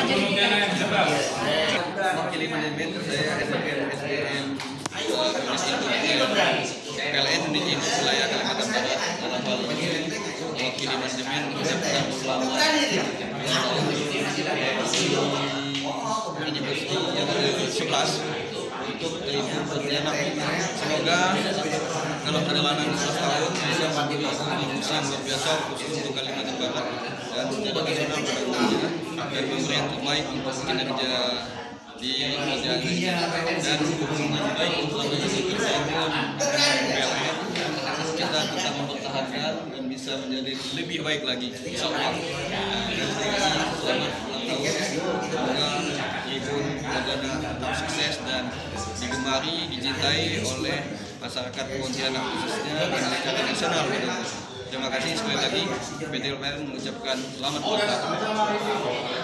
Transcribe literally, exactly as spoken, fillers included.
Mewakili manajemen saya S D M S D M P L N di wilayah Kalimantan Barat. Dalam hal ini mewakili manajemen mengucapkan selamat University yang ke sebelas untuk Telipur Pontianak. Semoga dalam perjalanan sebelas tahun bisa menjadi kontribusi yang luar biasa khusus untuk Kalimantan Barat dan secara nasional mudah-mudahan dan memberi yang terbaik untuk kinerja di kerjaan ini dan hubungan baik untuk kerjaan P L N kita tetap mempertahankan dan bisa menjadi lebih baik lagi insya Allah. Selamat ulang tahun, semoga Ibu Pradana tetap sukses dan digemari, dicintai oleh masyarakat Pontianak khususnya dan secara nasional. Terima kasih sekali lagi P T L P R mengucapkan selamat ulang tahun.